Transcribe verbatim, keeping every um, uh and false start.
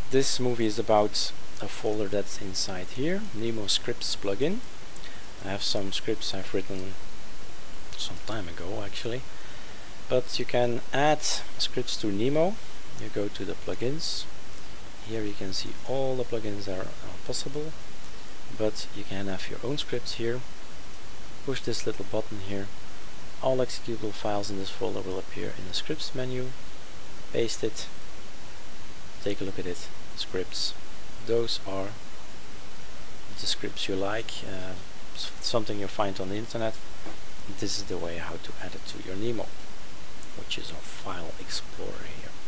this movie is about a folder that's inside here, Nemo Scripts plugin. I have some scripts I've written some time ago actually, but you can add scripts to Nemo. You go to the plugins. Here you can see all the plugins that are uh, possible, but you can have your own scripts here. Push this little button here. All executable files in this folder will appear in the scripts menu. Paste it. Take a look at it. Scripts. Those are the scripts you like. Uh, something you find on the internet. This is the way how to add it to your Nemo, which is our file explorer here.